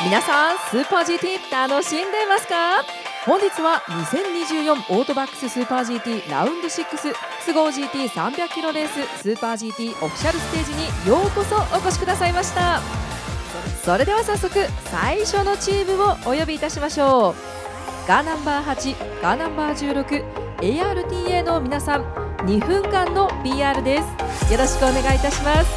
皆さんスーパー GT 楽しんでますか？本日は2024オートバックススーパー GT ラウンド6スゴー GT300 キロレーススーパー GT オフィシャルステージにようこそお越しくださいました。それでは早速最初のチームをお呼びいたしましょう。カーナンバー8、カーナンバー16 ARTA の皆さん、2分間の PR です。よろしくお願いいたします。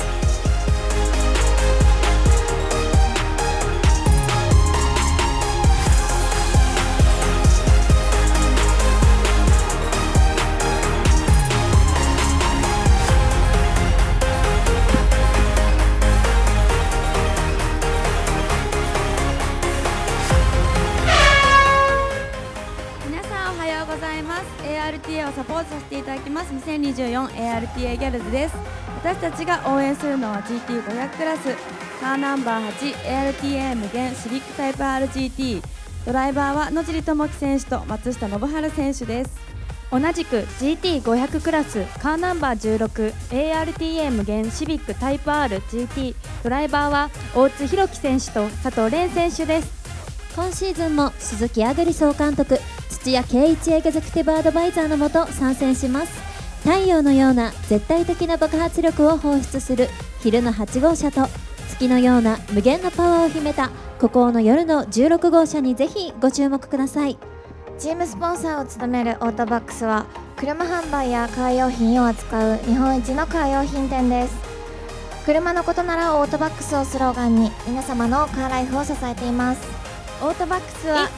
ARTA をサポートさせていただきます 2024ARTA ギャルズです。私たちが応援するのは GT500 クラスカーナンバー 8ARTA 無限シビックタイプ RGT、 ドライバーは野尻智樹選手と松下信治選手です。 同じく GT500 クラスカーナンバー 16ARTA 無限シビックタイプ RGT、 ドライバーは大津弘樹選手と佐藤蓮選手です。 今シーズンも鈴木あぐり総監督、土屋圭一エグゼクティブアドバイザーのもと参戦します。太陽のような絶対的な爆発力を放出する昼の8号車と月のような無限のパワーを秘めた孤高の夜の16号車にぜひご注目ください。 チームスポンサーを務めるオートバックスは車販売やカー用品を扱う日本一のカー用品店です。車のことならオートバックスをスローガンに皆様のカーライフを支えています。 オートバックスは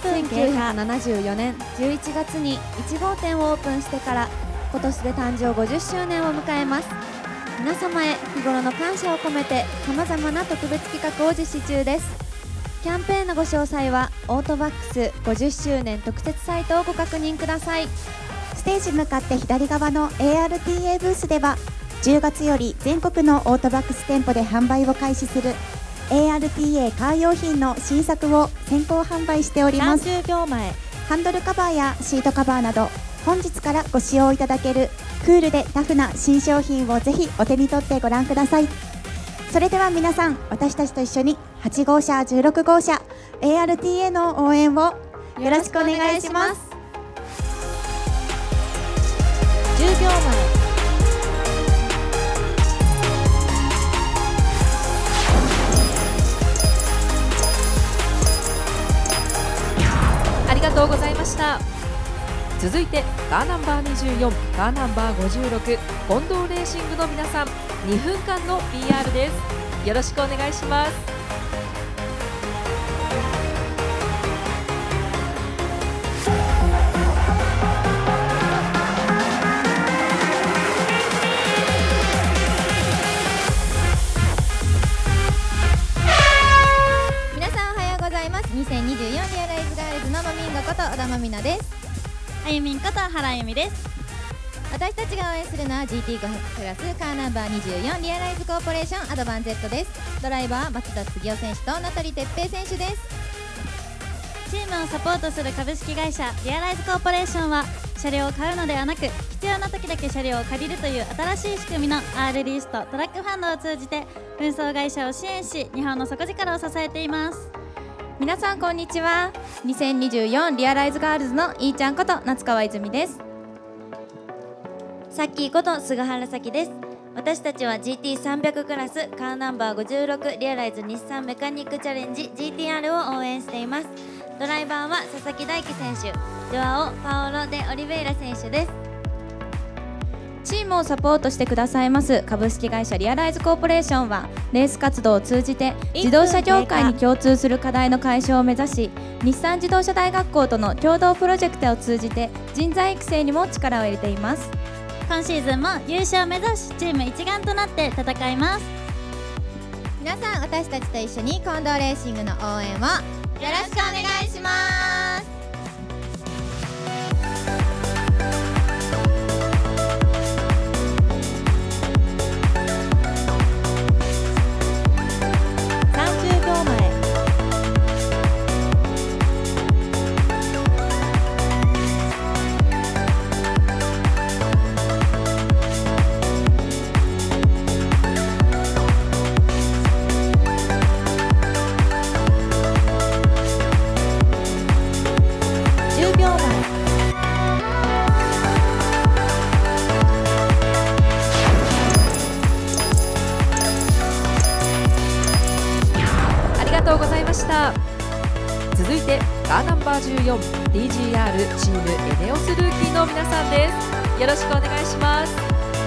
1974年11月に1号店をオープンしてから今年で誕生50周年を迎えます。皆様へ日頃の感謝を込めて様々な特別企画を実施中です。キャンペーンのご詳細はオートバックス50周年特設サイトをご確認ください。 ステージ向かって左側の ARTA ブースでは10月より全国のオートバックス店舗で販売を開始するARTA カー用品の新作を先行販売しております。 30秒前、 ハンドルカバーやシートカバーなど本日からご使用いただけるクールでタフな新商品をぜひお手に取ってご覧ください。それでは皆さん、私たちと一緒に8号車16号車 ARTA の応援をよろしくお願いします。 10秒前、 ありがとうございました。続いてカーナンバー24、カーナンバー56近藤レーシングの皆さん、2分間の PR です。よろしくお願いします。 皆さんおはようございます。2024リアライズガールズのまみんがこと小田まみなです。 あゆみんこと原あゆみです。 私たちが応援するのは GT500 クラスカーナンバー24リアライズコーポレーションアドバン Z です。ドライバーは松田次夫選手と名取哲平選手です。 チームをサポートする株式会社リアライズコーポレーションは車両を買うのではなく必要な時だけ車両を借りるという新しい仕組みの R リースとトラックファンドを通じて運送会社を支援し日本の底力を支えています。 皆さんこんにちは。2024リアライズガールズのいーちゃんこと夏川泉です。 さっきーこと菅原咲です。私たちは GT300 クラスカーナンバー56リアライズ日産メカニックチャレンジ GTR を応援しています。ドライバーは佐々木大樹選手、ジョアオ・パオロ・デ・オリベイラ選手です。 チームをサポートしてくださいます株式会社リアライズコーポレーションはレース活動を通じて自動車業界に共通する課題の解消を目指し、日産自動車大学校との共同プロジェクトを通じて人材育成にも力を入れています。 今シーズンも優勝を目指しチーム一丸となって戦います。 皆さん私たちと一緒に近藤レーシングの応援をよろしくお願いします。 30秒前、 がとうございました。続いてカーナンバー14 DGR チームエネオスルーキーの皆さんです。よろしくお願いします。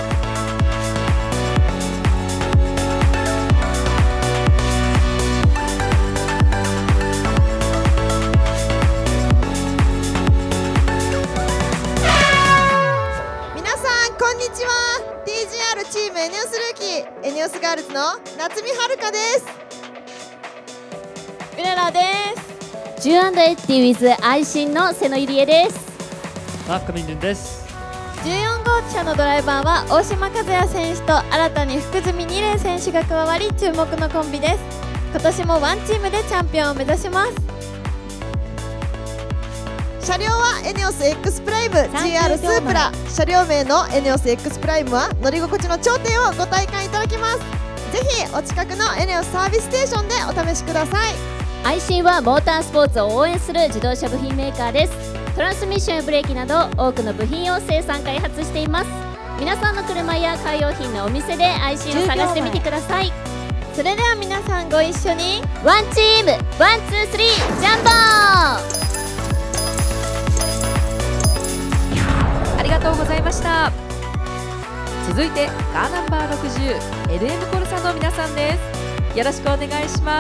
皆さんこんにちは。 DGR チームエネオスルーキーエネオスガールズの夏見はるかです。 うららです。 10&80 with 愛心の瀬野入江です。 マックミンルンです。 14号車のドライバーは大島和也選手と新たに福住二玲選手が加わり注目のコンビです。今年もワンチームでチャンピオンを目指します。 車両はエネオス X プライム GR スープラ。車両名のエネオス X プライムは乗り心地の頂点をご体感いただけます。ぜひお近くのエネオスサービスステーションでお試しください。 愛心はモータースポーツを応援する自動車部品メーカーです。トランスミッションやブレーキなど多くの部品を生産開発しています。皆さんの車やカー用品のお店で愛心を探してみてください。 それでは皆さんご一緒にワンチームワンツースリージャンボー。 ありがとうございました。続いてカーナンバー60 LM コルサの皆さんです。よろしくお願いします。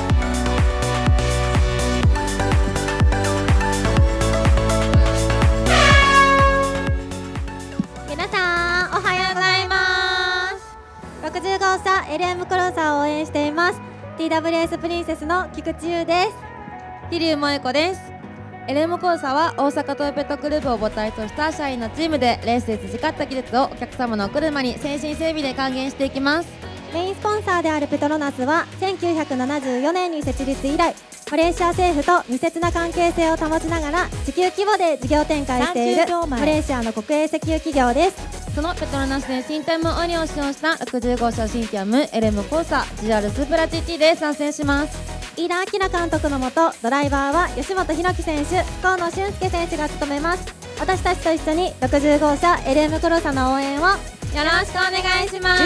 皆さんおはようございます。60号車 LM クローサーを応援しています TWS プリンセスの菊池優です。 桐生萌子です。LM コーサは大阪トヨペットグループを母体とした社員のチームでレースで培った技術をお客様のお車に誠心誠意で還元していきます。 メインスポンサーであるペトロナスは1974年に設立以来マレーシア政府と密接な関係性を保ちながら地球規模で事業展開しているマレーシアの国営石油企業です。 そのペトロナスで新タイムオニを使用した60号車新ティアム LM コーサ GR スープラ GT で参戦します。 飯田明監督のもとドライバーは吉本弘樹選手、河野俊介選手が務めます。私たちと一緒に60号車 LM クロサの応援をよろしくお願いします。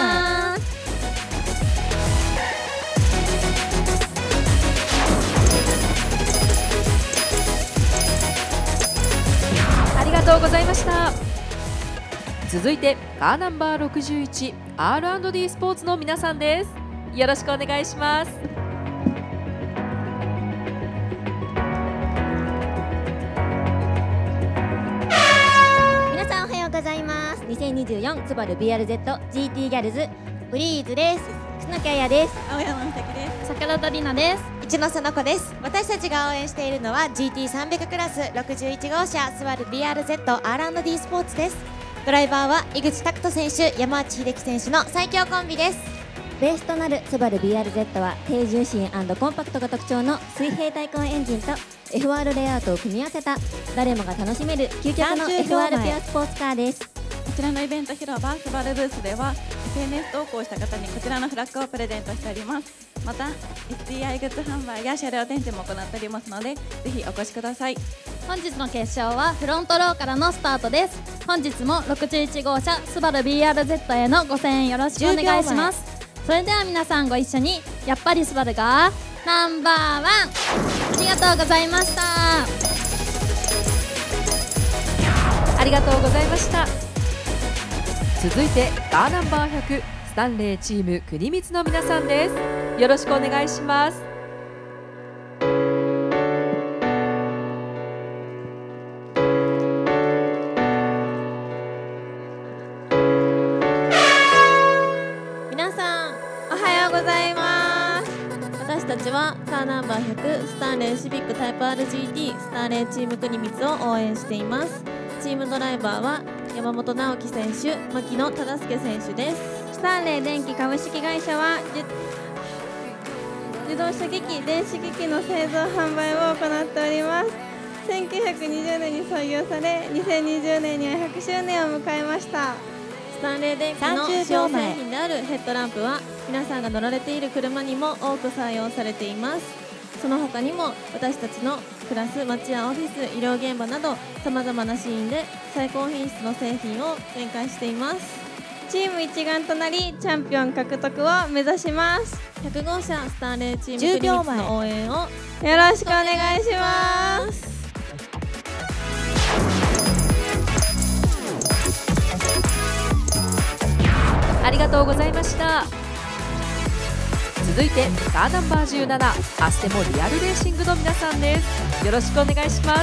ありがとうございました。続いてカーナンバー61 R&D スポーツの皆さんです。よろしくお願いします。 皆さんおはようございます。2024スバル BRZ GT ギャルズブリーズです。楠木彩です。 青山美咲です。 桜田里奈です。 一ノ瀬の子です。私たちが応援しているのは GT300 クラス61号車スバル BRZ R&D スポーツです。ドライバーは井口拓人選手、山内秀樹選手の最強コンビです。ベースとなるスバル BRZ は低重心&コンパクトが特徴の水平対向エンジンと FR レイアウトを組み合わせた誰もが楽しめる究極の FR ピュアスポーツカーです。 こちらのイベント広場スバルブースでは SNS 投稿した方にこちらのフラッグをプレゼントしております。また STI グッズ販売や車両展示も行っておりますのでぜひお越しください。 本日の決勝はフロントローからのスタートです。本日も61号車スバル BRZ へのご声援よろしくお願いします。それでは皆さんご一緒にやっぱりスバルがナンバーワン。ありがとうございました。 ありがとうございました。続いてカーナンバー100スタンレーチーム国光の皆さんです。よろしくお願いします。 皆さんおはようございます。私たちはカーナンバー100スタンレーシビックタイプ RGT スタンレーチーム国光を応援しています。チームドライバーは山本直樹選手、牧野忠介選手です。スタンレー電機株式会社は自動車機器、電子機器の製造販売を行っております。1920年に創業され2020年には100周年を迎えました。スタンレー電機の主要製品であるヘッドランプは皆さんが乗られている車にも多く採用されています。その他にも私たちの暮らす街やオフィス、医療現場などさまざまなシーンで最高品質の製品を展開しています。 チーム一丸となりチャンピオン獲得を目指します。 100号車スターレーチームクリミッツの応援をよろしくお願いします。 ありがとうございました。続いてカーナンバー17アステモリアルレーシングの皆さんです。よろしくお願いします。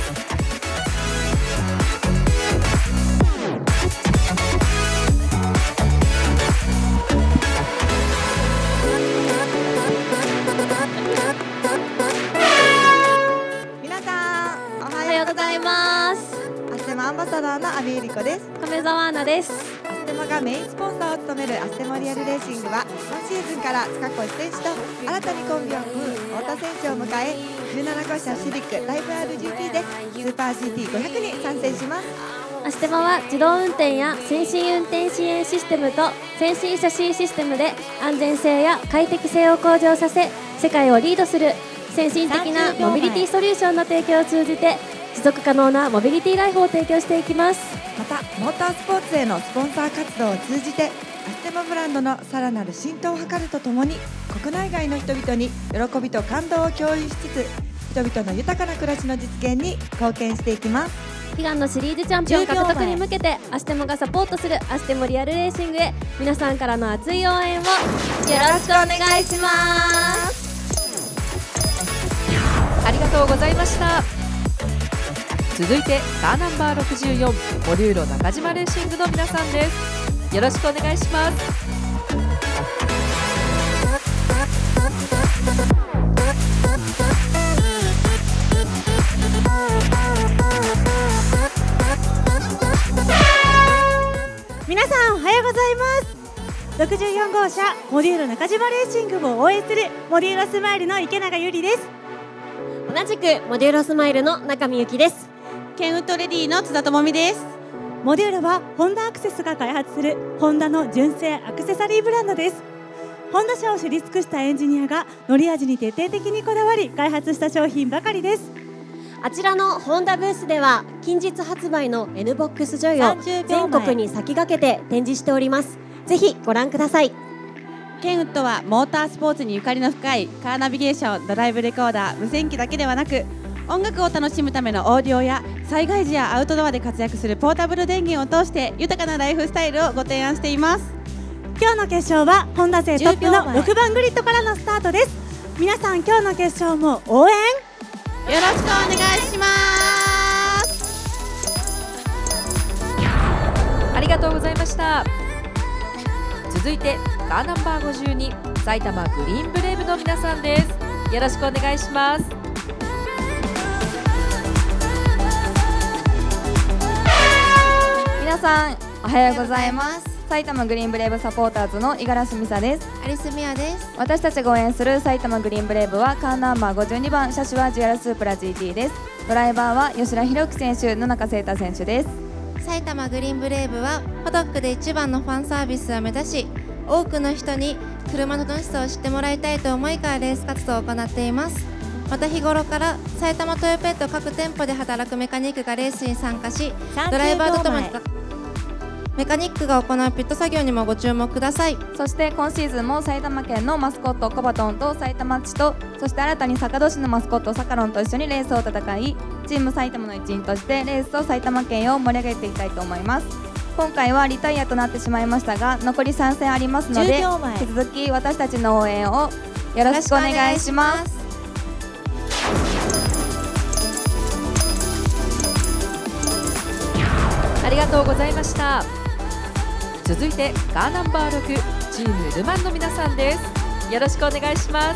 皆さんおはようございます。 アステモアンバサダーの阿部由里子です。 亀澤アナです。 アステモがメインスポンサーを務めるアステモリアルレーシングは今シーズンから塚越選手と新たにコンビを組む太田選手を迎え、17号車シビックライブ RGP でスーパー GT500 に参戦します。 アステモは自動運転や先進運転支援システムと先進シャシーシステムで安全性や快適性を向上させ、世界をリードする先進的なモビリティソリューションの提供を通じて持続可能なモビリティライフを提供していきます。 またモータースポーツへのスポンサー活動を通じてアステモブランドのさらなる浸透を図るとともに、国内外の人々に喜びと感動を共有しつつ、人々の豊かな暮らしの実現に貢献していきます。 悲願のシリーズチャンピオン獲得に向けてアステモがサポートするアステモリアルレーシングへ、皆さんからの熱い応援をよろしくお願いします。 ありがとうございました。続いてカーナンバー64モリューロ中島レーシングの皆さんです。よろしくお願いします。 皆さんおはようございます。64号車モリューロ中島レーシングを応援するモリューロスマイルの池永由里です。 同じくモデューロスマイルの中見由紀です。 ケンウッドレディの津田智美です。モデューロはホンダアクセスが開発するホンダの純正アクセサリーブランドです。ホンダ車を知り尽くしたエンジニアが乗り味に徹底的にこだわり開発した商品ばかりです。 あちらのホンダブースでは近日発売の NBOX ジョイを全国に先駆けて展示しております。ぜひご覧ください。 ケンウッドはモータースポーツにゆかりの深いカーナビゲーション、ドライブレコーダー、無線機だけではなく、音楽を楽しむためのオーディオや災害時やアウトドアで活躍するポータブル電源を通して豊かなライフスタイルをご提案しています。今日の決勝はホンダ勢トップの6番グリッドからのスタートです。皆さん今日の決勝も応援よろしくお願いします。 ありがとうございました。続いてカーナンバー52埼玉グリーンブレイブの皆さんです。よろしくお願いします。 皆さんおはようございます。埼玉グリーンブレイブサポーターズの五十嵐美沙です。 アリスミアです。 私たちが応援する埼玉グリーンブレイブはカーナンバー52番、車種は JR スープラ GT です。ドライバーは吉田裕樹選手、野中誠太選手です。 埼玉グリーンブレイブはパドックで一番のファンサービスを目指し、多くの人に車の楽しさを知ってもらいたいと思いからレース活動を行っています。また日頃から埼玉トヨペット各店舗で働くメカニックがレースに参加し、ドライバーとともにメカニックが行うピット作業にもご注目ください。 そして今シーズンも埼玉県のマスコットコバトンと埼玉市と、そして新たに坂戸市のマスコットサカロンと一緒にレースを戦い、チーム埼玉の一員としてレースと埼玉県を盛り上げていきたいと思います。今回はリタイアとなってしまいましたが、残り3戦ありますので、引き続き私たちの応援をよろしくお願いします。 ありがとうございました。続いてカーナンバー6チームルマンの皆さんです。よろしくお願いします。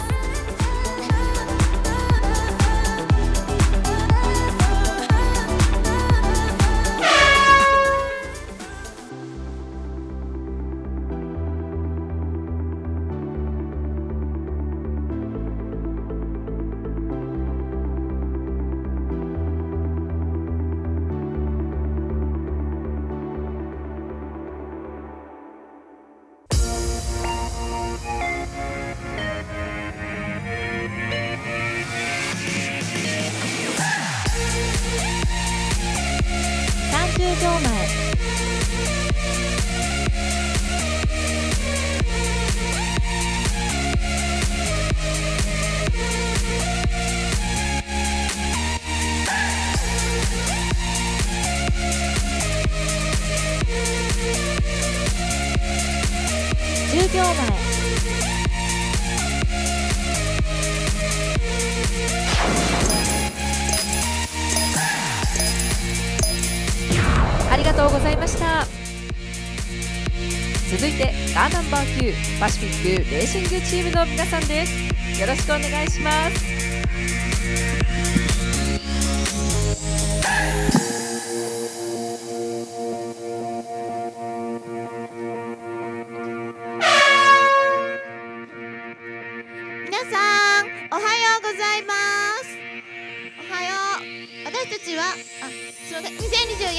30秒前。 続いてカーナンバー9パシフィックレーシングチームの皆さんです。よろしくお願いします。 皆さんおはようございます。おはよう。私たちはすいません、2024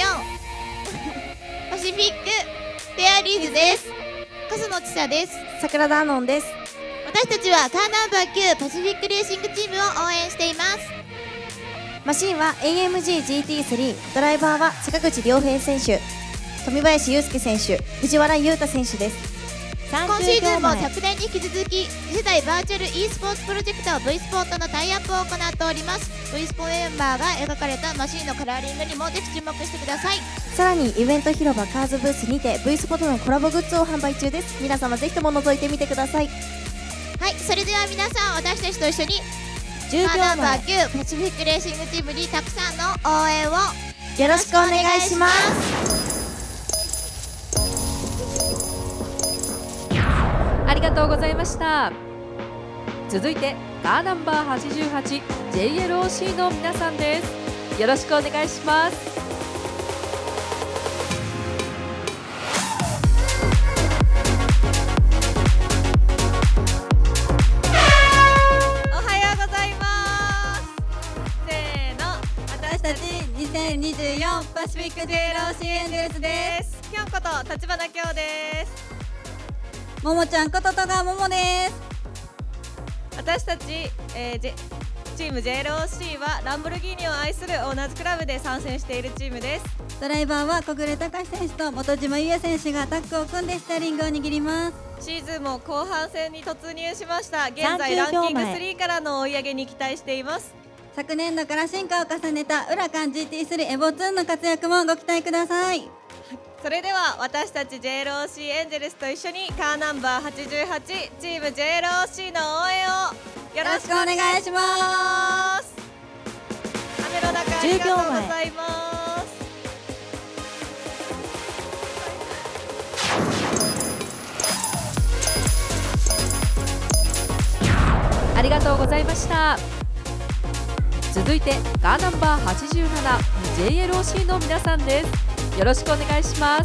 パシフィックフェアリーズです。笠野千沙です。 桜田アノンです。 私たちはカーナンバー9パシフィックレーシングチームを応援しています。 マシンは AMG GT3、ドライバーは坂口亮平選手、富林雄介選手、藤原優太選手です。 今シーズンも昨年に引き続き次世代バーチャル e スポーツプロジェクト V スポートのタイアップを行っております。 V スポメンバーが描かれたマシンのカラーリングにもぜひ注目してください。 さらにイベント広場カーズブースにて V スポットのコラボグッズを販売中です。皆様ぜひとも覗いてみてください。 はい、それでは皆さん、私たちと一緒に 10 カーナンバー9パシフィックレーシングチームにたくさんの応援をよろしくお願いします。 ありがとうございました。続いてカーナンバー88 JLOC の皆さんです。よろしくお願いします。 2024パシフィック JLOC エンゼルスです。 きょんこと立花きょうです。 ももちゃんこと戸川ももです。 私たち、チーム JLOC はランボルギーニを愛する同じクラブで参戦しているチームです。 ドライバーは小暮隆選手と本島優也選手がタッグを組んでステアリングを握ります。 シーズンも後半戦に突入しました。現在ランキング3からの追い上げに期待しています。 昨年度から進化を重ねたウラカン GT3 エボ2の活躍もご期待ください。 それでは私たち JLOC エンジェルスと一緒にカーナンバー88チーム JLOC の応援をよろしくお願いします。雨の中ありがとうございます。 ありがとうございました。続いてカーナンバー87 JLOC の皆さんです。よろしくお願いします。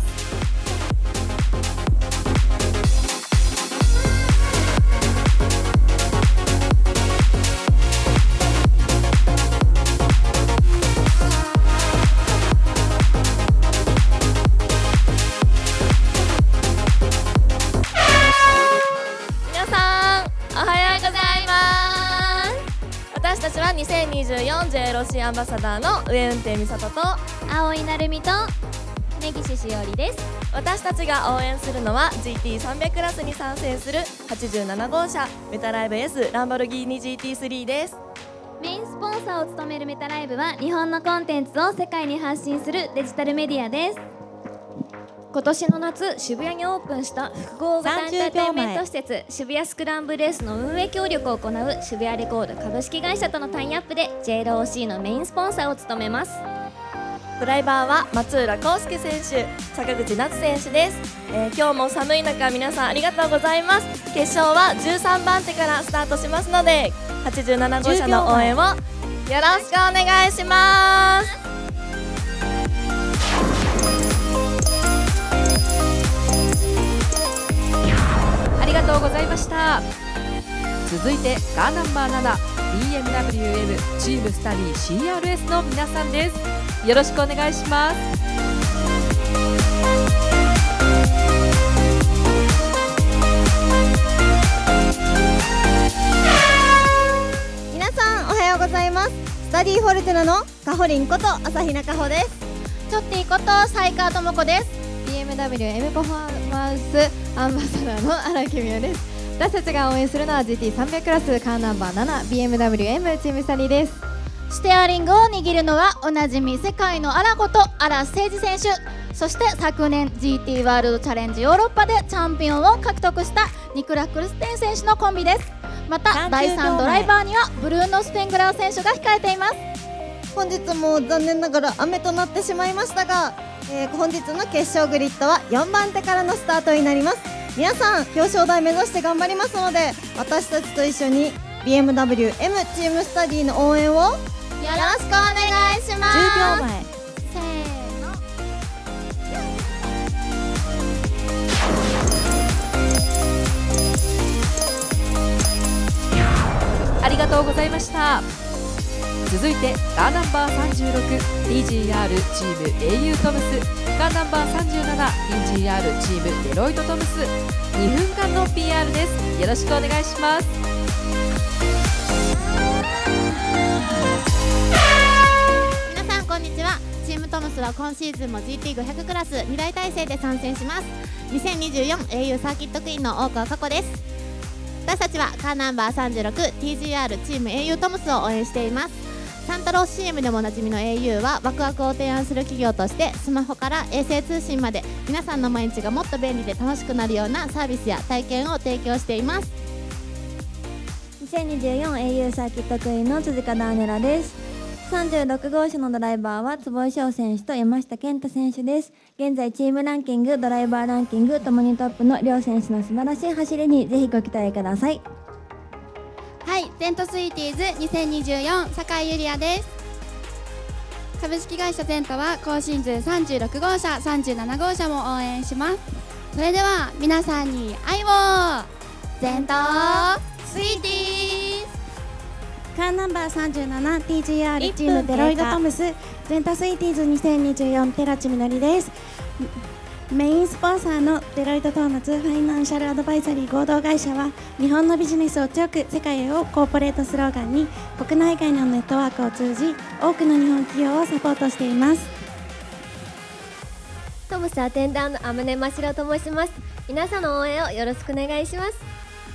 皆さんおはようございます。私たちは 2024JLOC アンバサダーの上運転美里と青井成美と根岸しおりです。 私たちが応援するのは GT300 クラスに参戦する87号車メタライブ S ランボルギーニ GT3 です。 メインスポンサーを務めるメタライブは日本のコンテンツを世界に発信するデジタルメディアです。 今年の夏、渋谷にオープンした複合型エンターテインメント施設渋谷スクランブル S の運営協力を行う渋谷レコード株式会社とのタイアップで JLOC のメインスポンサーを務めます。 ドライバーは松浦康介選手、坂口夏選手です。今日も寒い中皆さんありがとうございます。決勝は13番手からスタートしますので87号車の応援をよろしくお願いします。 ありがとうございました。続いてカーナンバー7 BMWM チームスタディ CRS の皆さんです。よろしくお願いします。 皆さんおはようございます。スタディフォルテナのかほりんこと朝比奈かほです。 チョッティこと才川智子です。 BMW M パフォーマンスアンバサダーの荒木美代です。私たちが応援するのは GT300 クラスカーナンバー7 BMWM チームスタディです。 ステアリングを握るのはおなじみ世界のアラこと荒誠二選手、そして昨年 GT ワールドチャレンジヨーロッパでチャンピオンを獲得したニクラ・クルステン選手のコンビです。また第3ドライバーにはブルーノ・スペングラー選手が控えています。 本日も残念ながら雨となってしまいましたが、 本日の決勝グリッドは4番手からのスタートになります。皆さん表彰台目指して頑張りますので、私たちと一緒に BMW M チームスタディの応援をよろしくお願いします。 10秒前。 せーの。 ありがとうございました。続いてカーナンバー 36TGR チーム au トムス、カーナンバー 37TGR チームデロイトトムス、2分間の PR です。よろしくお願いします。 皆さんこんにちは。チームトムスは今シーズンも GT500 クラス2大体制で参戦します。 2024au サーキットクイーンの大川佳子です。私たちはカーナンバー 36TGR チーム au トムスを応援しています。サンタロー CM でもおなじみの au はワクワクを提案する企業として、スマホから衛星通信まで皆さんの毎日がもっと便利で楽しくなるようなサービスや体験を提供しています。 2024au サーキットクイーンの辻香ダーネラです。36号車のドライバーは坪井翔選手と山下健太選手です。現在チームランキング、ドライバーランキングともにトップの両選手の素晴らしい走りにぜひご期待ください。 はい、ゼントスイーティーズ2024酒井ゆりやです。株式会社ゼントは今シーズン36号車37号車も応援します。それでは皆さんに愛を。ゼントスイーティーズカーナンバー 37TGR チームデロイトトムス、ゼントスイーティーズ2024寺地みのりです。メインスポンサーのデロイトトーマツファイナンシャルアドバイザリー合同会社は、日本のビジネスを強く世界へをコーポレートスローガンに、国内外のネットワークを通じ多くの日本企業をサポートしています。 トムスアテンダーの天音真白と申します。皆さんの応援をよろしくお願いします。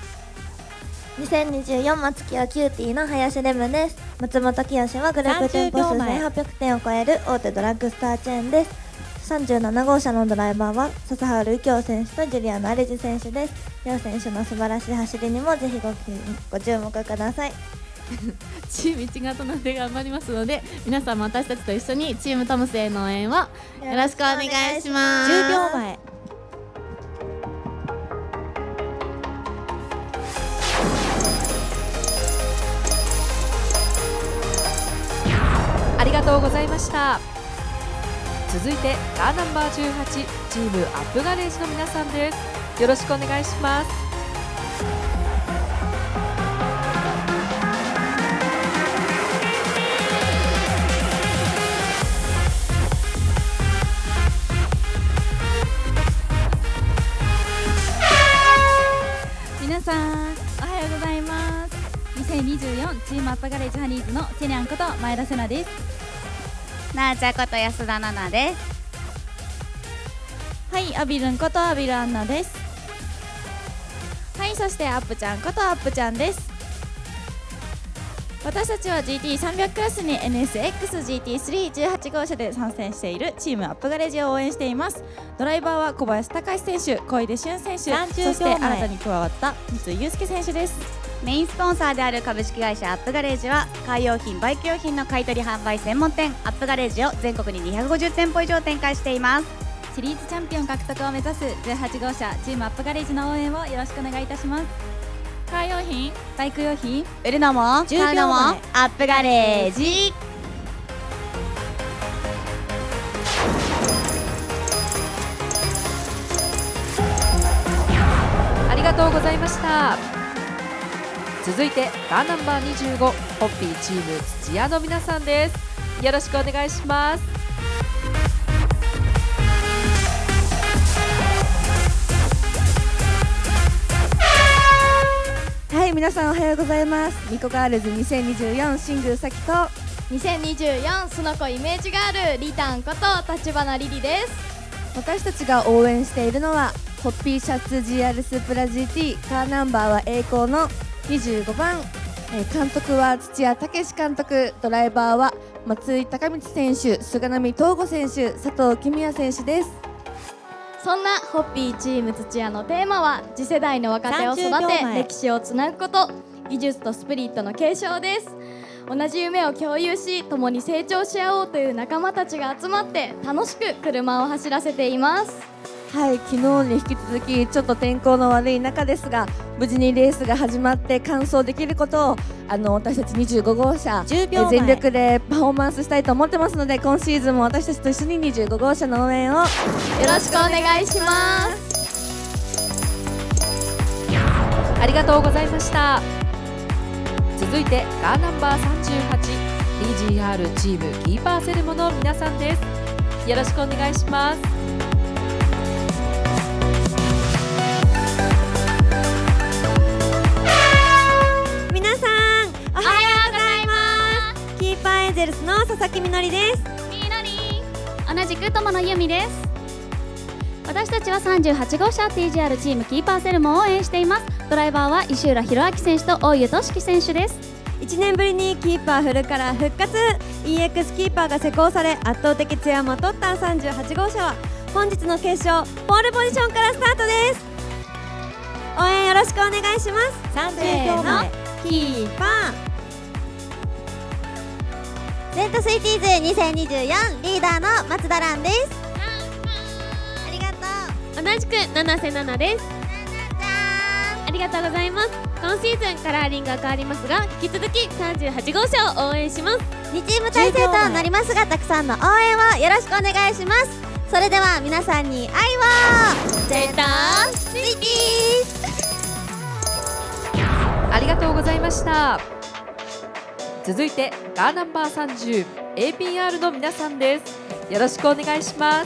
2024松清キューティーの林レムです。松本清はグループ店舗数1800店を超える大手ドラッグストアチェーンです。37号車のドライバーは笹原右京選手とジュリアナ・アレジ選手です。両選手の素晴らしい走りにもぜひご注目ください。 チーム一丸となって頑張りますので、皆さんも私たちと一緒にチームトムスへの応援をよろしくお願いします。 10秒前。 ありがとうございました。続いてカーナンバー18チームアップガレージの皆さんです。よろしくお願いします。 皆さんおはようございます。2024チームアップガレージハニーズのチェニャンこと前田瀬奈です。 なあちゃこと安田奈々です。 はい、アビルンことアビルアンナです。はい、そしてアップちゃんことアップちゃんです。私たちは GT300 クラスに NSX-GT318 号車で参戦しているチームアップガレージを応援しています。ドライバーは小林隆史選手、小出俊選手、そして新たに加わった三井祐介選手です。 メインスポンサーである株式会社アップガレージは、カー用品バイク用品の買取販売専門店アップガレージを全国に250店舗以上展開しています。 シリーズチャンピオン獲得を目指す18号車チームアップガレージの応援をよろしくお願いいたします。カー用品、バイク用品、 売るのも買うのもアップガレージ。 ありがとうございました。続いてカーナンバー25ホッピーチーム土屋の皆さんです。よろしくお願いします。 はい、皆さんおはようございます。ミコガールズ2024新宮咲と 2024スノコイメージガールリタンこと立花リリです。 私たちが応援しているのはホッピーシャツ GR スープラ GT、 カーナンバーは栄光の25番、監督は土屋武史監督、ドライバーは松井孝光選手、菅波東吾選手、佐藤公也選手です。 そんなホッピーチーム土屋のテーマは、次世代の若手を育て歴史をつなぐこと。 技術とスプリットの継承です。同じ夢を共有し共に成長し合おうという仲間たちが集まって楽しく車を走らせています。 はい、昨日に引き続きちょっと天候の悪い中ですが無事にレースが始まって完走できることを私たち25号車全力でパフォーマンスしたいと思ってますので、今シーズンも私たちと一緒に25号車の応援をよろしくお願いします。 ありがとうございました。続いてカーナンバー 38TGR チームキーパーセレモの皆さんです。よろしくお願いします。 皆さんおはようございます。キーパーエンゼルスの佐々木みのりです。 同じく友野由美です。私たちは38号車 TGR チームキーパーセルも応援しています。ドライバーは石浦弘明選手と大湯俊樹選手です。 1年ぶりにキーパーフルカラー復活、 EX キーパーが施行され圧倒的強も取った38号車は本日の決勝ポールポジションからスタートです。応援よろしくお願いします。せーの、キーパーゼントスイティーズ2024リーダーの松田蘭です。ありがとう。 同じく七瀬奈々です。ありがとうございます。今シーズンカラーリングが変わりますが引き続き38号車を応援します。 2チーム体制となりますがたくさんの応援をよろしくお願いします。それでは皆さんに愛をゼントスイティーズ。 ありがとうございました。続いてカーナンバー 30APR の皆さんです。よろしくお願いします。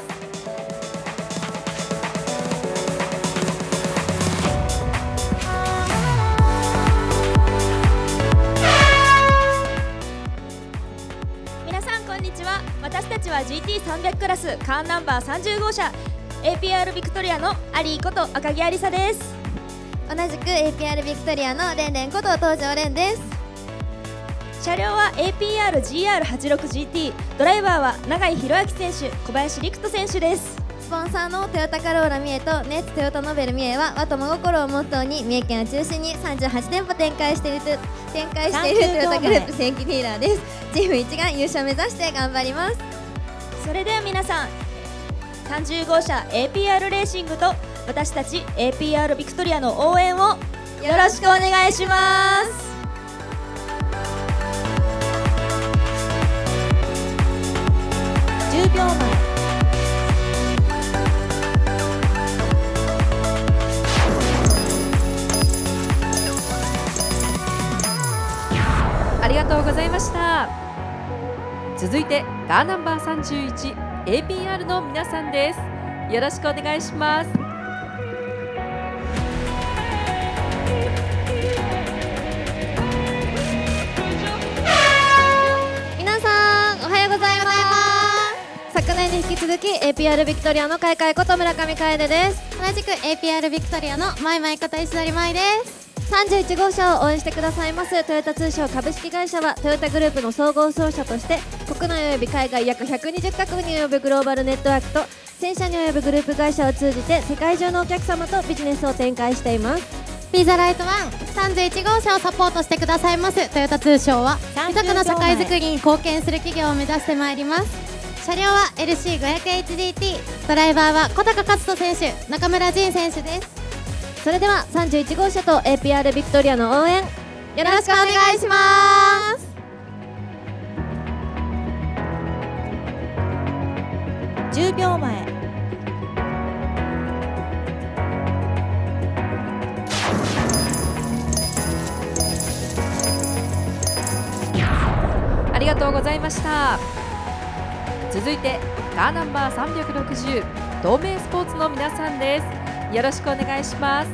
皆さんこんにちは。私たちは GT300 クラスカーナンバー30号車 APR ビクトリアのアリーこと赤木ありさです。 同じく APR ビクトリアのレンレンこと東條レンです。 車両は APR-GR86GT、 ドライバーは永井弘明選手、小林陸斗選手です。 スポンサーのトヨタカローラ三重とネッツトヨタノベル三重は和と真心をモットーに三重県を中心に38店舗展開しているトヨタグループ正規ディーラーです。チーム一丸優勝目指して頑張ります。 それでは皆さん30号車 APR レーシングと私たち APR ビクトリアの応援をよろしくお願いします。 10秒前。 ありがとうございました。続いてカーナンバー 31APR の皆さんです。よろしくお願いします。 皆さんおはようございます。昨年に引き続き APR ビクトリアの開会こと村上楓です。 同じく APR ビクトリアのマイマイこと石鳥舞です。 31号車を応援してくださいますトヨタ通商株式会社はトヨタグループの総合商社として国内および海外約120カ国に及ぶグローバルネットワークと1000社に及ぶグループ会社を通じて世界中のお客様とビジネスを展開しています。 ピザライト1 31号車をサポートしてくださいますトヨタ通商は豊かな社会づくりに貢献する企業を目指してまいります。車両は LC500HDT、 ドライバーは小高勝人選手、中村仁選手です。 それでは31号車と APR ビクトリアの応援よろしくお願いします。 10秒前。 ありがとうございました。続いてカーナンバー360東名スポーツの皆さんです。よろしくお願いします。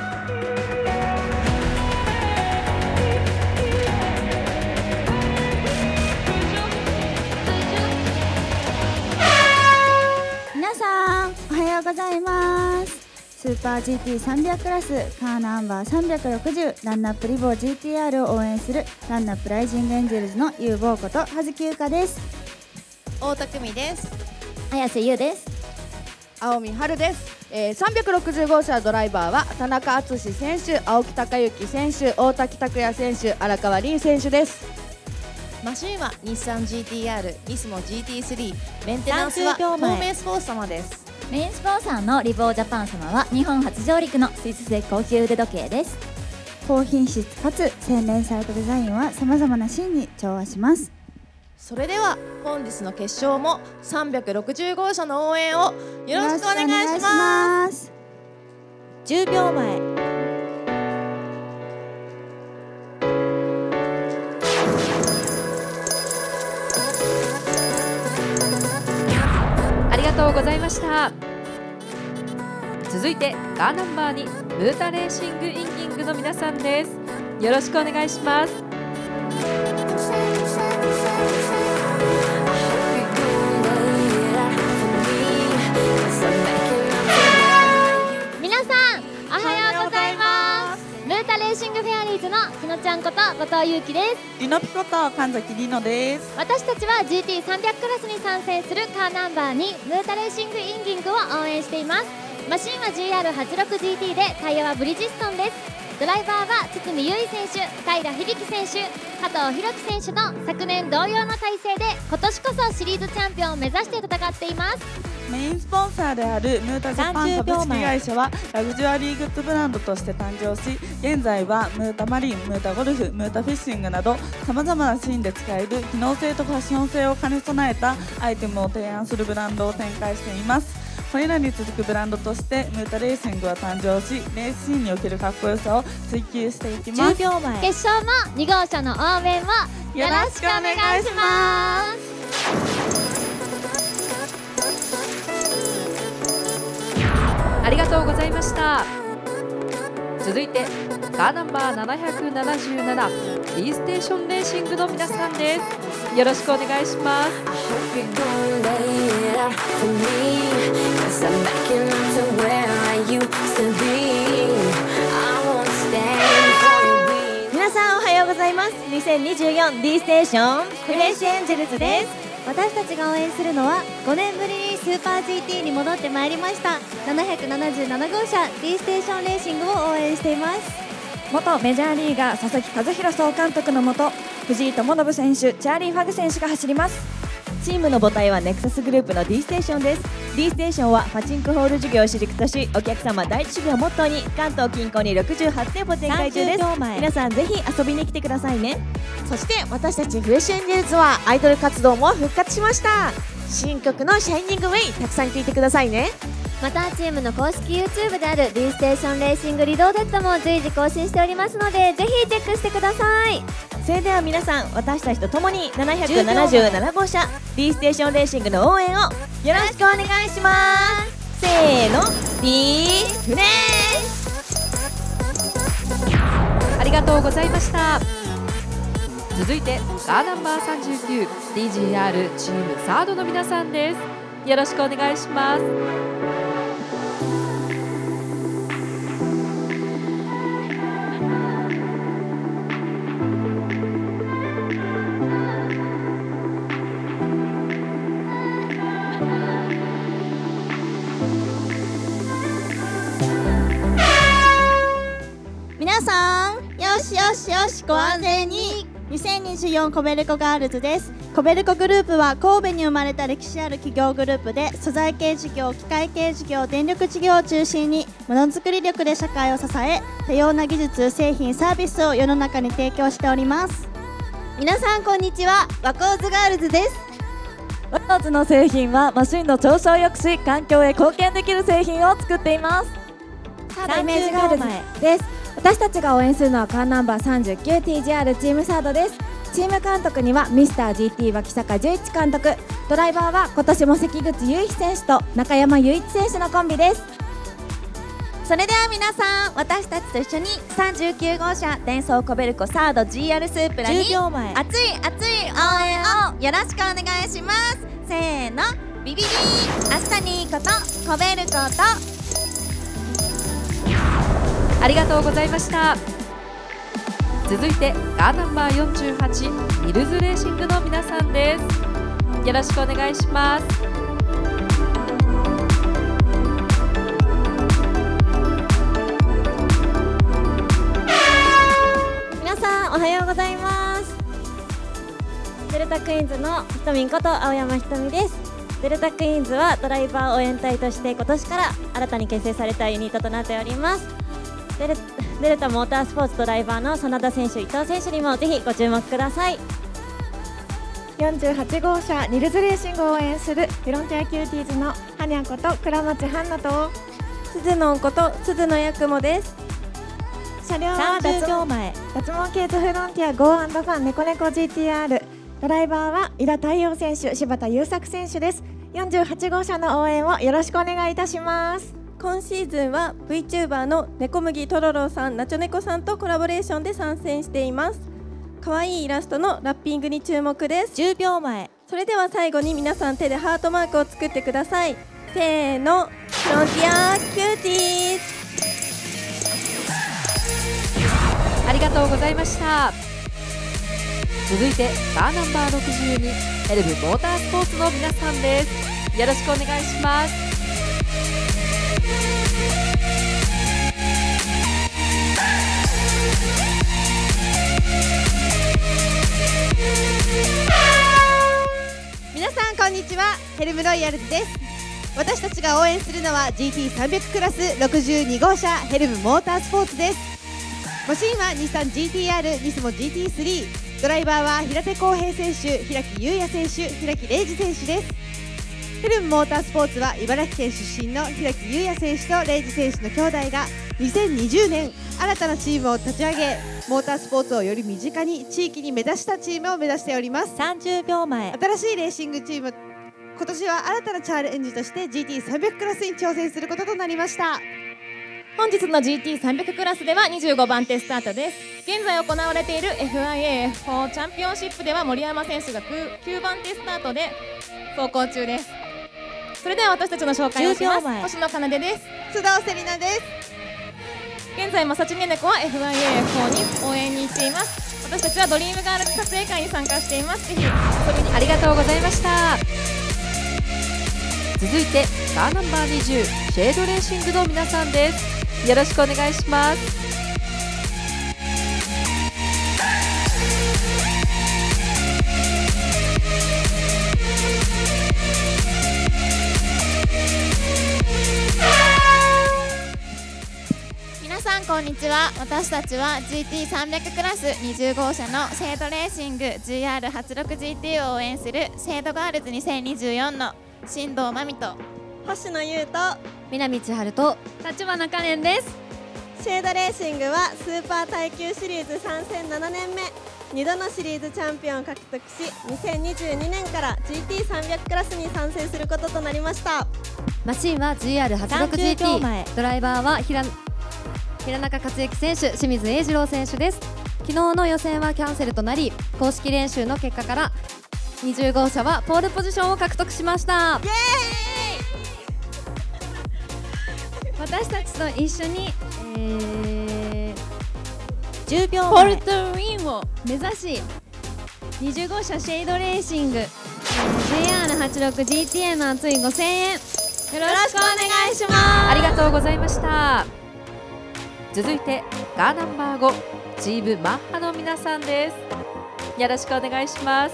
皆さんおはようございます。スーパー GT300 クラスカーナンバー360ランナップリボ GTR を応援するランナップライジングエンジェルズの有望こと葉月優香です。 大田久美です。 綾瀬優です。 青見春です。 360号車ドライバーは田中敦選手、青木孝之選手、大滝拓也選手、荒川凛選手です。 マシンは日産 GTR、ニスモ GT3、メンテナンスは東名スポーツ様です。 メインスポンサーのリボージャパン様は日本初上陸のスイス製高級腕時計です。 高品質かつ洗練されたデザインはさまざまなシーンに調和します。 それでは本日の決勝も360号車の応援をよろしくお願いします。 10秒前。 ありがとうございました。続いてカーナンバー2ムータレーシングインギングの皆さんです。よろしくお願いします。 皆さんおはようございます。ムータレーシングフェアリーズのひのちゃんこと後藤優希です。 リノピこと神崎りのです。 私たちは GT300 クラスに参戦するカーナンバーにムータレーシングインギングを応援しています。マシンは GR86GT でタイヤはブリヂストンです。ドライバーは堤優衣選手、平響選手、加藤弘樹選手の昨年同様の体制で今年こそシリーズチャンピオンを目指して戦っています。 メインスポンサーであるムータジャパン株式会社はラグジュアリーグッズブランドとして誕生し、現在はムータマリン、ムータゴルフ、ムータフィッシングなどさまざまなシーンで使える機能性とファッション性を兼ね備えたアイテムを提案するブランドを展開しています。これらに続くブランドとしてムータレーシングは誕生し、レースシーンにおけるかっこよさを追求していきます。 10秒前。決勝も2号車の応援をよろしくお願いします。 ありがとうございました。続いてカーナンバー777 D ステーションレーシングの皆さんです。よろしくお願いします。 皆さんおはようございます。2024 D ステーションフレッシュエンジェルズです。 私たちが応援するのは5年ぶりにスーパー GT に戻ってまいりました777号車 D ステーションレーシングを応援しています。 元メジャーリーガー佐々木和弘総監督のもと、藤井智信選手、チャーリー・ファグ選手が走ります。 チームの母体はネクサスグループの D ステーションです。 D ステーションはパチンコホール事業を主軸とし、お客様第一主義をモットーに関東近郊に68店舗展開中です。皆さんぜひ遊びに来てくださいね。 そして私たちフレッシュエンジェルズはアイドル活動も復活しました。新曲のシャイニングウェイたくさん聴いてくださいね。 またチームの公式 YouTube である D ステーションレーシングリローデッドも随時更新しておりますので、ぜひチェックしてください。 それでは皆さん、私たちと共に777号車 D ステーションレーシングの応援をよろしくお願いします。せーの、 D フレありがとうございました。続いてカーナンバー39 DGR チームサードの皆さんです。よろしくお願いします。 皆さん、よしよしよしご安全に。2024コベルコガールズです。コベルコグループは神戸に生まれた歴史ある企業グループで、素材系事業、機械系事業、電力事業を中心にものづくり力で社会を支え、多様な技術、製品、サービスを世の中に提供しております。 皆さんこんにちは、ワコーズガールズです。 ワコーズの製品はマシンの調子を良くし、環境へ貢献できる製品を作っています。 サードイメージガールズです。私たちが応援するのはカーナンバー 39TGR チームサードです。チーム監督にはミスター GT 脇坂十一監督、ドライバーは今年も関口雄飛選手と中山雄一選手のコンビです。 それでは皆さん、私たちと一緒に39号車デンソーコベルコサード GR スープラに熱い熱い応援をよろしくお願いします。せーの、ビビビーアスタニーことコベルコとありがとうございました。続いてカーナンバー48ミルズレーシングの皆さんです。よろしくお願いします。 おはようございます。デルタクイーンズのひとみんこと青山ひとみです。デルタクイーンズはドライバー応援隊として今年から新たに結成されたユニットとなっております。デルタモータースポーツドライバーの真田選手、伊藤選手にもぜひご注目ください。 48号車ニルズレーシングを応援するフロンティアキューティーズのはにゃこと倉町ハンナと鈴のんこと鈴野やくもです。車両は脱毛系図フロンティア Go& ファンネコネコ GTR、 ドライバーは井田太陽選手、柴田優作選手です。48号車の応援をよろしくお願いいたします。今シーズンは VTuber の猫麦とろろさん、ナチョネコさんとコラボレーションで参戦しています。可愛いイラストのラッピングに注目です。10秒前。それでは最後に皆さん手でハートマークを作ってください。せーの、フロンティアキューティーズ。 ありがとうございました。続いてカーナンバー62ヘルムモータースポーツの皆さんです。よろしくお願いします。 皆さんこんにちは、ヘルムロイヤルズです。私たちが応援するのは GT300 クラス62号車ヘルムモータースポーツです。マシンは日産 GTR、ニスモ GT3、ドライバーは平手康平選手、平木優也選手、平木礼二選手です。ヘルムモータースポーツは茨城県出身の平木優也選手と礼二選手の兄弟が2020年新たなチームを立ち上げ、モータースポーツをより身近に地域に目指したチームを目指しております。30秒前。新しいレーシングチーム、今年は新たなチャレンジとして GT300 クラスに挑戦することとなりました。 本日の GT300 クラスでは25番手スタートです。現在行われている FIA-F4 チャンピオンシップでは森山選手が9番手スタートで走行中です。それでは私たちの紹介をします。星野奏です。 須藤セリナです。 現在マサチネネコは FIA-F4 に応援に行っています。私たちはドリームガールズ撮影会に参加しています。ぜひ遊びに。 ありがとうございました。続いてカーナンバー20シェードレーシングの皆さんです。よろしくお願いします。 皆さんこんにちは。私たちは GT300 クラス20号車のシェードレーシング GR86GT を応援するシェードガールズ2024の新藤真美と星野優と南千春と立花カレンです。 シェードレーシングはスーパー耐久シリーズ参戦7年目、2度のシリーズチャンピオンを獲得し、2022年から GT300 クラスに参戦することとなりました。 マシンは GR86GT、 ドライバーは平中克之選手、清水英二郎選手です。昨日の予選はキャンセルとなり、公式練習の結果から20号車はポールポジションを獲得しました。イエーイ。私たちと一緒に、 10秒ポルトウィンを目指し20号車シェードレーシング、JR86GT の熱いご声援よろしくお願いします。 ありがとうございました。続いてカーナンバー5チームマッハの皆さんです。よろしくお願いします。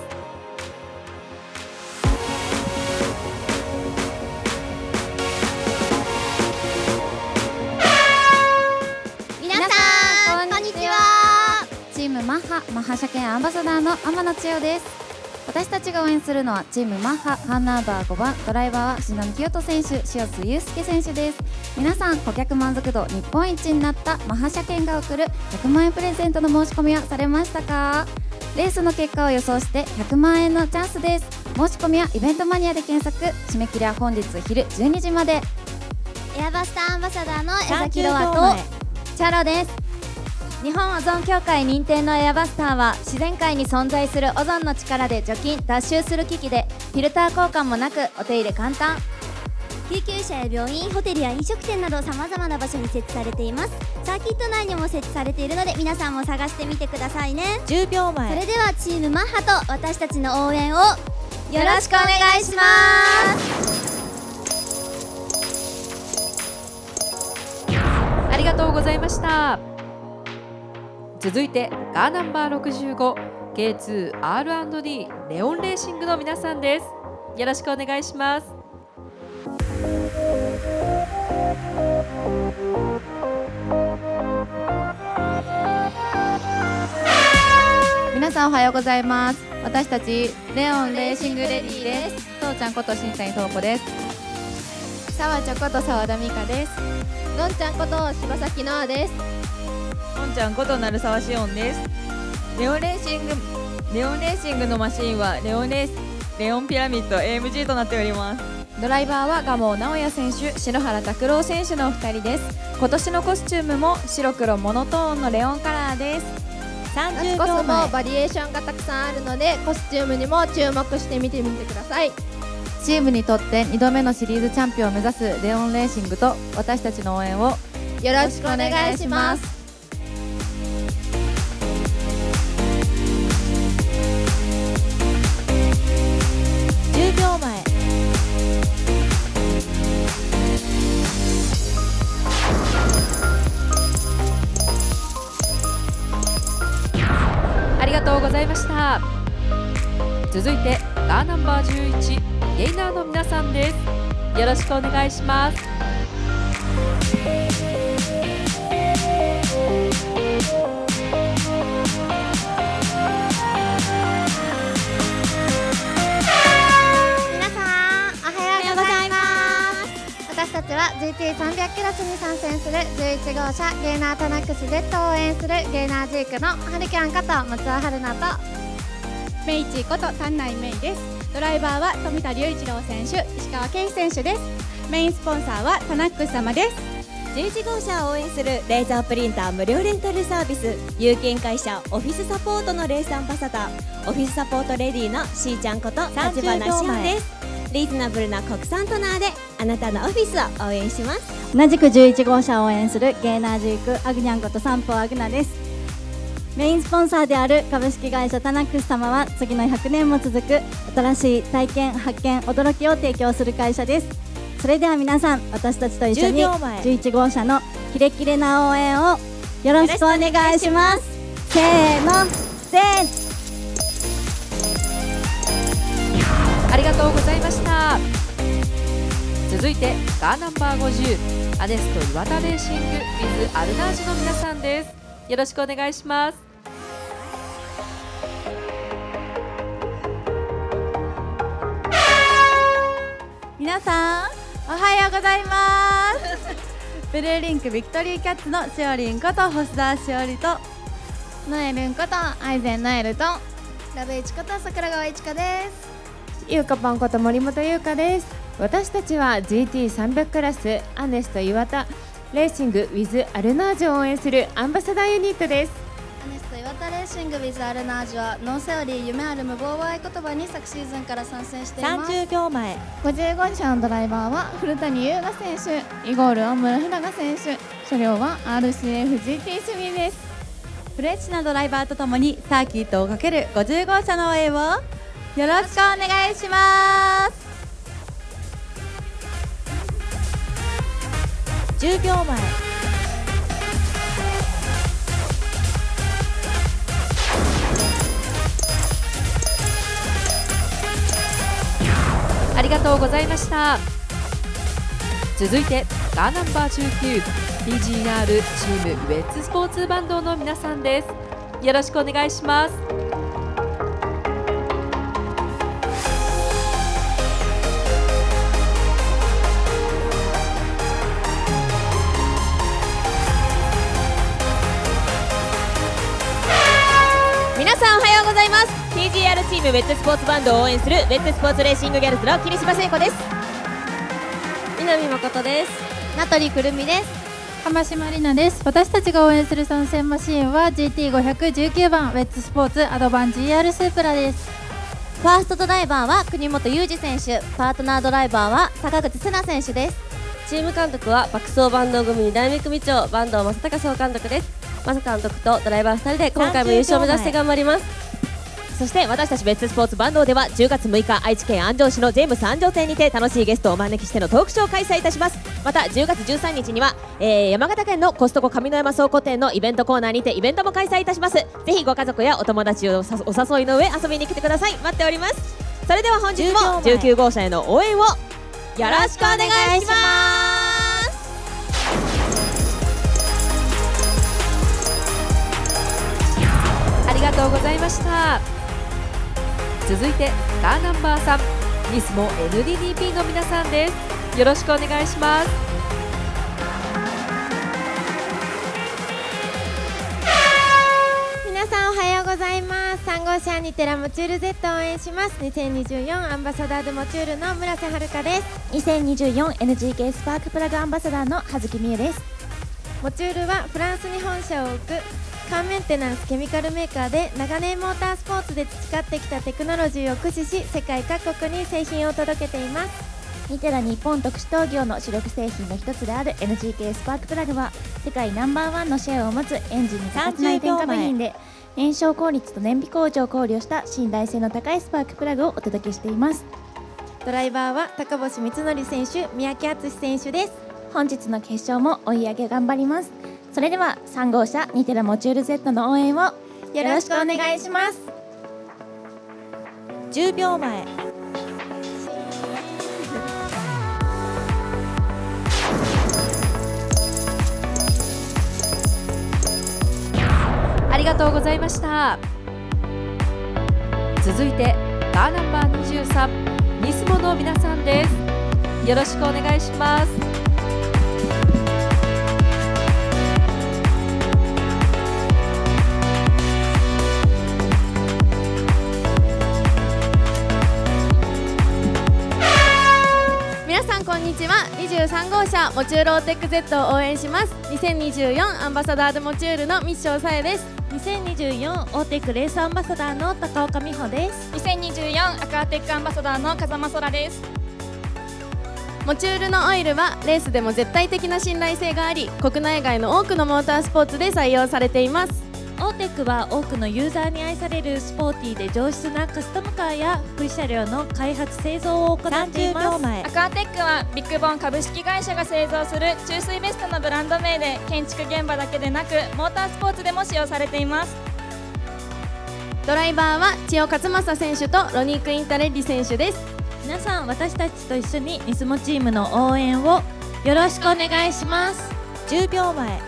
皆さんこんにちは。チームマッハ車検アンバサダーの天野千代です。私たちが応援するのはチームマッハカーナンバー5番、ドライバーは篠見清人選手、塩津祐介選手です。皆さん顧客満足度日本一になったマッハ車検が送る100万円プレゼントの申し込みはされましたか？レースの結果を予想して100万円のチャンスです。申し込みはイベントマニアで検索、締め切りは本日昼12時まで。エアバスターアンバサダーの江崎ロアとチャロです。日本オゾン協会認定のエアバスターは自然界に存在するオゾンの力で除菌・脱臭する機器でフィルター交換もなくお手入れ簡単。 救急車や病院、ホテルや飲食店などさまざまな場所に設置されています。サーキット内にも設置されているので皆さんも探してみてくださいね。 10秒前。 それではチームマッハと私たちの応援をよろしくお願いします。 ありがとうございました。 続いてカーナンバー 65K2R&D レオンレーシングの皆さんです。よろしくお願いします。 皆さんおはようございます。私たちレオンレーシングレディです。とうちゃんこと新谷東子です。 さわちょこと澤田美香です。のんちゃんこと柴崎乃愛です。 のんちゃんこと鳴沢しおんです。レオンレーシングのマシンはレオンピラミッド AMG となっております。 ドライバーは蒲生直也選手、篠原拓郎選手のお二人です。今年のコスチュームも白黒モノトーンのレオンカラーです。 夏こそもバリエーションがたくさんあるのでコスチュームにも注目して見てみてください。 チームにとって2度目のシリーズチャンピオンを目指すレオンレーシングと私たちの応援をよろしくお願いします。 10秒前。 ありがとうございました。続いてカーナンバー11ゲイナーの皆さんです。よろしくお願いします。 皆さんおはようございます。私たちは GT300 クラスに参戦する11号車ゲイナータナックス Z を応援するゲイナージークのハルキャンこと松尾春菜とメイチこと丹内メイです。ドライバーは富田隆一郎選手、石川圭選手です。メインスポンサーはタナックス様です。 11号車を応援するレーザープリンター無料レンタルサービス有限会社オフィスサポートのレースアンバサダーオフィスサポートレディのしーちゃんこと立花しおんです。リーズナブルな国産トナーであなたのオフィスを応援します。 同じく11号車を応援するゲーナージークアグニャンこと三方アグナです。メインスポンサーである株式会社タナックス様は次の100年も続く新しい体験発見驚きを提供する会社です。それでは皆さん私たちと一緒に11号車のキレキレな応援をよろしくお願いします。せーのせーありがとうございました。続いてカーナンバー50アネスト岩田レーシング with アルナージュの皆さんです。よろしくお願いします。 皆さんおはようございますブルーリンクビクトリーキャッツのしおりんこと星田しおりとノエルンことアイゼンノエルとラブイチこと桜川いちかです。 ゆうかぱんこと森本優香です。私たちは GT300 クラスアネスト岩田レーシング with アルナージュを応援するアンバサダーユニットです。 アネスト岩田レーシング with アルナージュはノーセオリー夢ある無謀を合言葉に昨シーズンから参戦しています。 30秒前。 55号車のドライバーは古谷優雅選手、イゴール大村船賀選手、車両は RCF-GT3 です。 フレッシュなドライバーとともにサーキットをかける50号車の応援をよろしくお願いします。 10秒前。 ありがとうございました。続いてカーナンバー19 TGR チームウェッツスポーツバンドの皆さんです。よろしくお願いします。 皆さんおはようございます。 TGR チームウェッツスポーツバンドを応援するウェッツスポーツレーシングギャルズの桐島聖子です。 南誠です。名取くるみです。 浜島里奈です。私たちが応援する参戦マシーンは GT519 番ウェッツスポーツアドバン GR スープラです。 ファーストドライバーは国本裕二選手、パートナードライバーは坂口瀬奈選手です。 チーム監督は爆走バンド組2代目組長坂東正孝総監督です。正監督とドライバー2人で今回も優勝を目指して頑張ります。 そして私たち別スポーツバンドでは10月6日愛知県安城市のジェームス安城店にて楽しいゲストをお招きしてのトークショーを開催いたします。また10月13日には、山形県のコストコ上山倉庫店のイベントコーナーにてイベントも開催いたします。ぜひご家族やお友達をお誘いの上遊びに来てください。待っております。それでは本日も19号車への応援をよろしくお願いします。 ありがとうございました。続いてカーナンバー3ニスモ NDDP の皆さんです。よろしくお願いします。 皆さんおはようございます。3号車にテラモチュール Z を応援します。2024アンバサダードモチュールの村瀬遥です。 2024NGK スパークプラグアンバサダーの葉月美優です。 モチュールはフランスに本社を置くカーメンテナンスケミカルメーカーで、長年モータースポーツで培ってきたテクノロジーを駆使し世界各国に製品を届けています。 ニテラ日本特殊陶業の主力製品の一つである NGK スパークプラグは世界ナンバーワンのシェアを持つエンジンに欠かせない添加部品で、燃焼効率と燃費向上を考慮した信頼性の高いスパークプラグをお届けしています。 ドライバーは高星光則選手、三宅敦選手です。 本日の決勝も追い上げ頑張ります。それでは3号車ニテラモチュール Z の応援をよろしくお願いします。 10秒前。 ありがとうございました。続いてカーナンバー23ニスモの皆さんです。よろしくお願いします。 皆さんこんにちは。23号車モチュールオーテック Z を応援します。2024アンバサダードモチュールのミッションさえです。 2024オーテックレースアンバサダーの高岡美穂です。 2024アクアテックアンバサダーの風間空です。 モチュールのオイルはレースでも絶対的な信頼性があり、国内外の多くのモータースポーツで採用されています。 オーテックは多くのユーザーに愛されるスポーティーで上質なカスタムカーや福祉車両の開発製造を行っています。 アクアテックはビッグボン株式会社が製造する注水ベストのブランド名で、建築現場だけでなくモータースポーツでも使用されています。 ドライバーは千代勝正選手とロニーク・インタレッリ選手です。 皆さん私たちと一緒にニスモチームの応援をよろしくお願いします。 10秒前。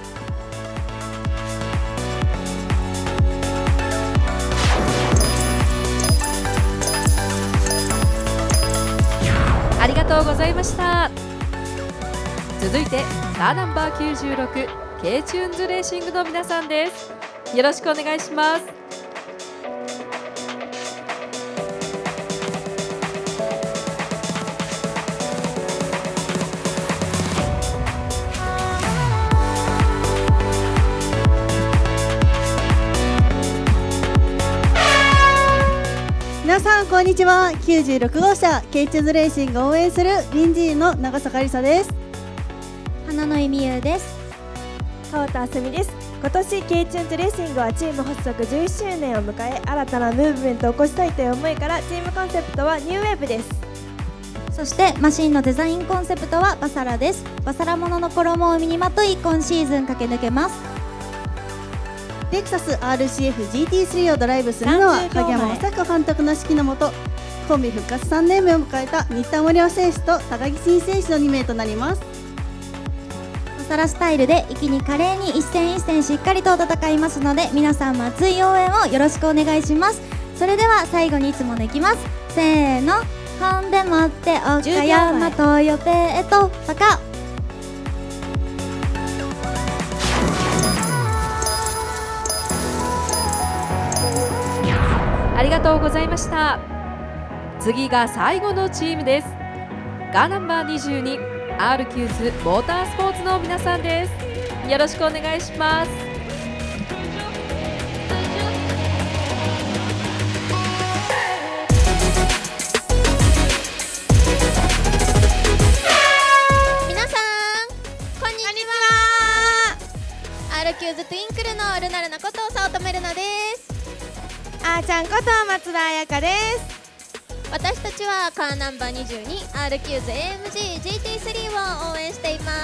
ありがとうございました。続いてカーナンバー96 K チューンズレーシングの皆さんです。よろしくお願いします。 皆さんこんにちは。96号車 K チューズレーシングを応援するリンジーの長坂りさです。 花野恵美優です。 川田あすみです。今年 K チューンズレーシングはチーム発足11周年を迎え、新たなムーブメントを起こしたいという思いからチームコンセプトはニューウェーブです。 そしてマシンのデザインコンセプトはバサラです。バサラものの衣を身にまとい今シーズン駆け抜けます。 レクサス RCF-GT3 をドライブするのは影山雅彦監督の指揮のもと、コンビ復活3年目を迎えた新田森生選手と高木真選手の2名となります。 バサラスタイルで息に華麗に一戦一戦しっかりと戦いますので、皆さんも熱い応援をよろしくお願いします。それでは最後にいつものいきます。せーの、ほんでもって岡山東予ペートパカ。 ありがとうございました。次が最後のチームです。カーナンバー22 R キューズモータースポーツの皆さんです。よろしくお願いします。 皆さんこんにちは。R キューズトゥインクルのルナルナこと早乙女ルナです。あーちゃゃんこと松田彩香です。 私たちはカーナンバー 22R キューズ AMG GT3 を応援しています。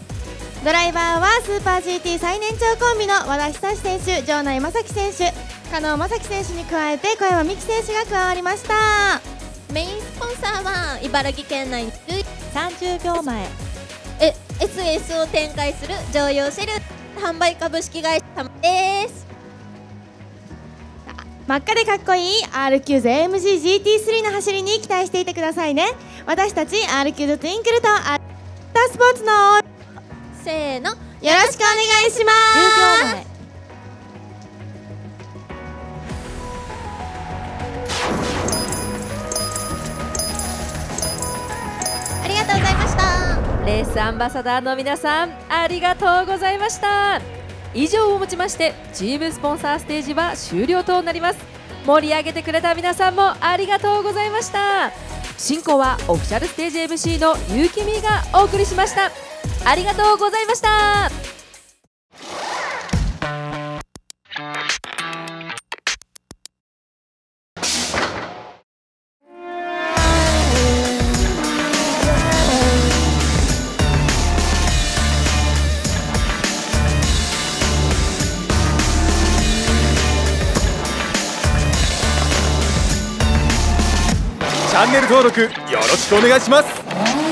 ドライバーはスーパー GT 最年長コンビの和田久志選手、場内正樹選手、加納正樹選手に加えて小山美希選手が加わりました。 メインスポンサーは茨城県内 30秒前 SS を展開する乗用シェル販売株式会社です。 真っ赤でかっこいい R キューズ AMG GT3 の走りに期待していてくださいね。私たち R キューズトゥインクルとアルタスポーツのせーの、よろしくお願いします。 10秒前ありがとうございました。 レースアンバサダーの皆さん、ありがとうございました。以上をもちましてチームスポンサーステージは終了となります。盛り上げてくれた皆さんもありがとうございました。進行はオフィシャルステージ MC のゆうきみがお送りしました。ありがとうございました。 チャンネル登録よろしくお願いします。